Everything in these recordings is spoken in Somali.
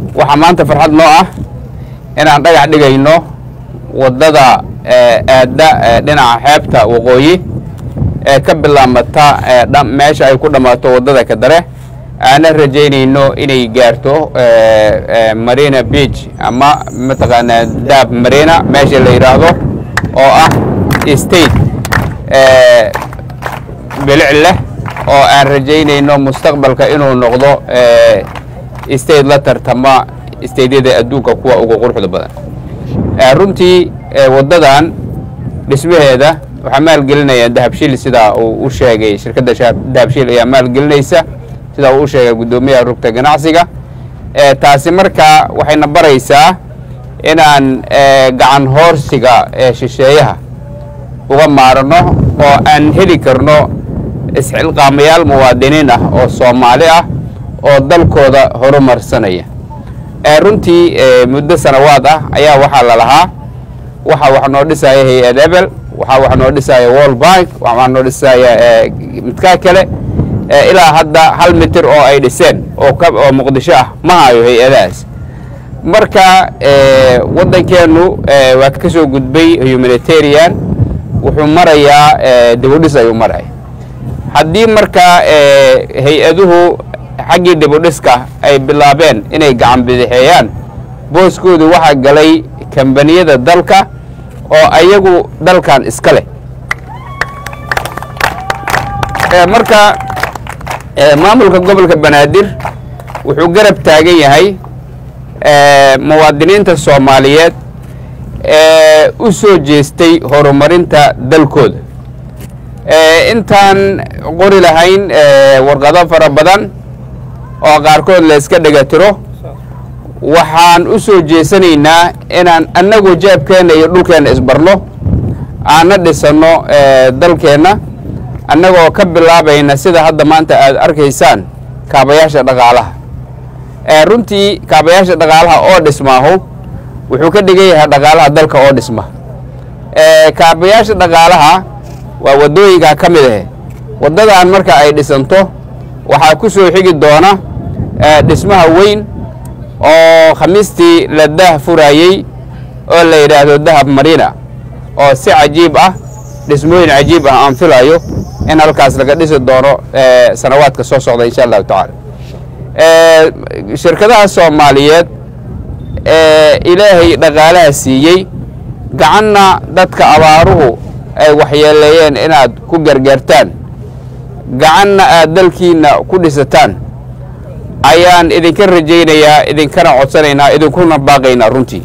waxaa maanta farxad noo ah inaan dhagax dhigayno waddada aadda dhinaca xeebta waqooyi ee ka bilaabmata meesha ay ku dhammaato waddada Kadare aanan rajaynayno inay gaarto Marina Beach ama mataqaanaa Dab Marina meesha la yiraahdo oo ah state bilic leh oo aan rajaynayno mustaqbalka inuu noqdo state la tartama stateyada adduunka kuwa ugu quruxda badan runtii wadadan dhismaheeda waxa maalgelinaya Dahabshiil sida uu u sheegay shirkadda Dahabshiil ayaa maalgelinaysa sida uu u sheegay gudoomiyaha rugta ganacsiga taasi marka waxayna baraysaa inaan gacan hoorsiga shisheeyaha uga maarno oo aan heli karno isxilqaamayaal muwaadiniin ah oo Soomaali ah oo dalkooda horumarsanaya runtii muddo sanawaad ah ayaa waxa la lahaa waxa noo dhisaya hay'ad Ebel waxa noo dhisaya World Bank waxa noo dhisaya midka kale ilaa hadda 1 mitir oo ay dhiseen oo Muqdisho ah ma hayo hay'adaas marka wadankeenu waa ka soo gudbay humanitarian wuxuu marayaa dib u dhis ayuu maray haddii marka hay'aduhu xaggii dib u dhiska ay bilaabeen inay gacan bidixeeyaan booskoodu waxa galay kambaniyada dalka oo ayagu dalkan iska leh marka maamulka gobolka Banaadir wuxuu garab taagan yahay muwaadiniinta Soomaaliyeed u soo jeestay horumarinta dalkooda intaan qori lahayn warqado fara badan oo qaarkood la iska dhagatiro waxaan u soo jeesanaynaa inaan annagu jaabkeena iyo dhulkeena isbarno aan dhisano dalkeena annagoo ka bilaabayna sida hadda maanta aad arkaysaan kaabayaasha dhaqaalaha runtii kaabayaasha dhaqaalaha oo dhismaahu wuxuu ka dhigan yahay dhaqaalaha dalka oo dhisma kaabayaasha dhaqaalaha waa wadooyinka ka mid ah wadadan marka ay dhisanto waxa ku soo xigi doona dhismaha weyn oo khamiistii la daahfurayay oo la yiraahdo Dahab Marina oo si cajiib ah dhismooyin cajiib ah aan filayo in halkaas laga dhisi doono sanawaadka soo socda insha Allah ta'ala shirkadaha Soomaaliyeed ilaahay dhaqaalaha siiyay gacanna dadka abaaruhu ay waxyeeleeyeen inaad ku gargaartaan gacanna aad dalkiina ku dhisataan ayaan idinka rajaynayaa idinkana codsanaynaa idinkuna baaqaynaa runtii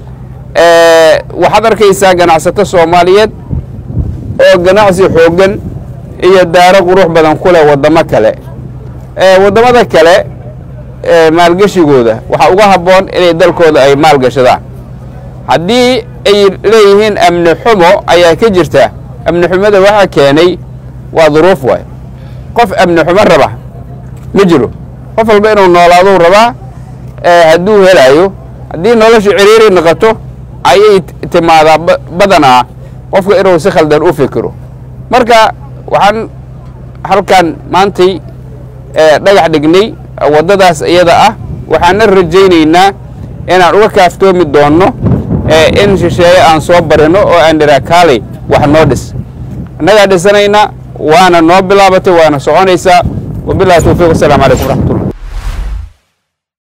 waxaad arkaysaa ganacsato Soomaaliyeed oo ganacsi xoogan iyo daaro qurux badan ku leh wadamo kale wadamada kale maalgashigooda waxa uga haboon inay dalkooda ay maalgashadaan haddii ay leeyihiin amni xumo ayaa ka jirta amni xumada waxa keenay waa duruuf way qof amni xumo raba ma jiro qof walba inuu noolaado raba hadduu helayo haddii noloshu ciriiri noqoto ayay timaada badanaa qofka inuu si khaldan u fikiro marka waxaan halkan maantay dhagax dhignay wadadaas iyada ah waxaan rajaynaynaa inaan uga kaaftoomi doono in shisheeye aan soo barino oo aan dhiraakaalay wax noo dhis annaga dhisanayna waana noo bilaabatay waana soconaysaa wabillahi tawfiiq. Assalaamu calaykum waraxmatullahi